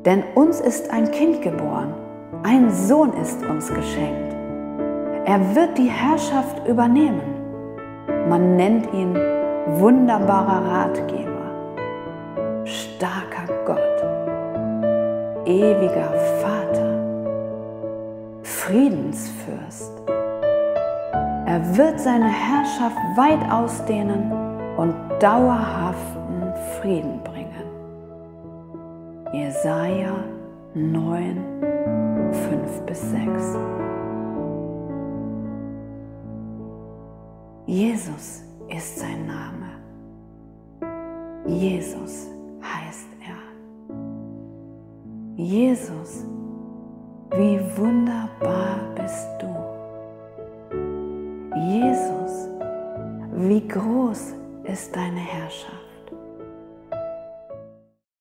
Denn uns ist ein Kind geboren, ein Sohn ist uns geschenkt. Er wird die Herrschaft übernehmen. Man nennt ihn wunderbarer Ratgeber, starker Gott, ewiger Vater, Friedensfürst. Er wird seine Herrschaft weit ausdehnen und dauerhaften Frieden bringen. Jesaja 9, 5-6. Jesus ist sein Name. Jesus heißt er. Jesus, wie wunderbar bist du. Jesus, wie groß ist deine Herrschaft.